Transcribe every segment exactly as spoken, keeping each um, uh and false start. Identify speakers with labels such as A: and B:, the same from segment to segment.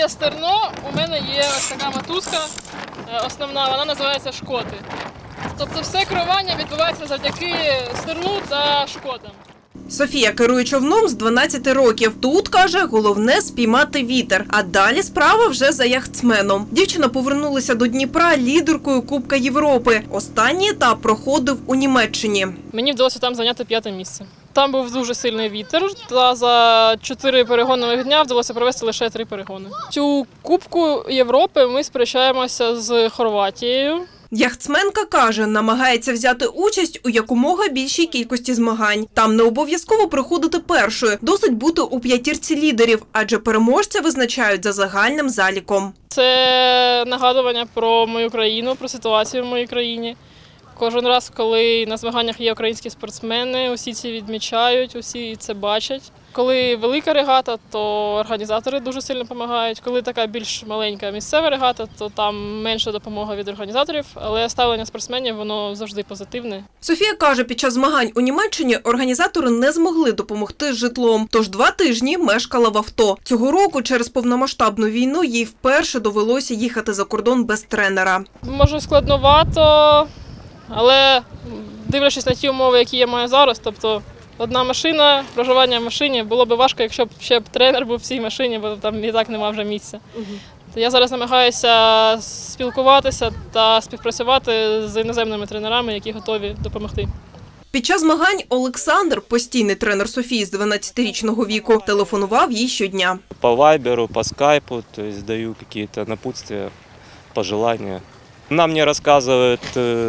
A: є стерно, у мене є ось така мотузка основна, вона називається шкоти. Тобто все керування відбувається завдяки стерну та шкотам.
B: Софія керує човном з дванадцяти років. Тут, каже, головне – спіймати вітер. А далі справа вже за яхтсменом. Дівчина повернулася до Дніпра лідеркою Кубка Європи. Останній етап проходив у Німеччині.
A: Мені вдалося там зайняти п'яте місце. Там був дуже сильний вітер, та за чотири перегонних дня вдалося провести лише три перегони. Цю Кубку Європи ми сперечаємося з Хорватією.
B: Яхтсменка каже, намагається взяти участь у якомога більшій кількості змагань. Там не обов'язково приходити першою, досить бути у п'ятірці лідерів, адже переможця визначають за загальним заліком.
A: Це нагадування про мою країну, про ситуацію в моїй країні. Кожен раз, коли на змаганнях є українські спортсмени, усі ці відмічають, усі це бачать. Коли велика регата, то організатори дуже сильно допомагають. Коли така більш маленька місцева регата, то там менша допомога від організаторів, але ставлення спортсменів, воно завжди позитивне.
B: Софія каже, під час змагань у Німеччині організатори не змогли допомогти з житлом, тож два тижні мешкала в авто. Цього року через повномасштабну війну їй вперше довелося їхати за кордон без тренера.
A: Може складновато, але дивлячись на ті умови, які я маю зараз, тобто одна машина, проживання в машині, було б важко, якщо б ще б тренер був в цій машині, бо там і так немає вже місця. Угу. Я зараз намагаюся спілкуватися та співпрацювати з іноземними тренерами, які готові допомогти.
B: Під час змагань Олександр, постійний тренер Софії з дванадцятирічного віку, телефонував їй щодня.
C: По вайберу, по скайпу, то есть даю какие-то напутствия, пожелания. Она мне рассказывает,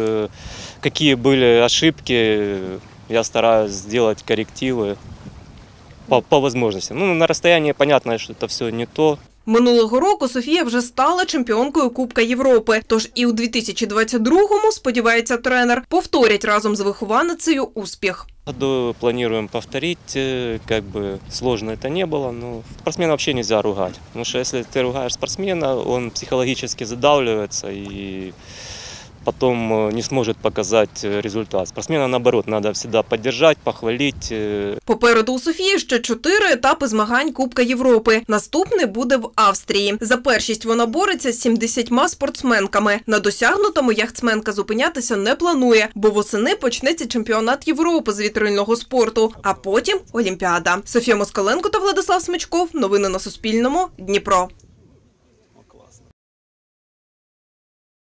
C: какие были ошибки, я стараюсь сделать коррективы по, по возможности. Ну, на расстоянии понятно, что это все не то.
B: Минулого року Софія вже стала чемпіонкою Кубка Європи. Тож і у дві тисячі двадцять другому, сподівається тренер, повторять разом з вихованицею успіх.
C: Планируем повторить, как бы сложно это не было, но спортсмена вообще нельзя ругать. Потому что если ты ругаешь спортсмена, он психологически задавливается и потом не сможет показать результат. Спортсмена, наоборот, надо всегда поддержать, похвалить.
B: Попереду у Софії ще чотири етапи змагань Кубка Європи. Наступний буде в Австрії. За першість вона бореться з сімдесятьма спортсменками. На досягнутому яхтсменка зупинятися не планує, бо восени почнеться чемпіонат Європи з вітрильного спорту, а потім Олімпіада. Софія Москаленко та Владислав Смичков. Новини на Суспільному. Дніпро.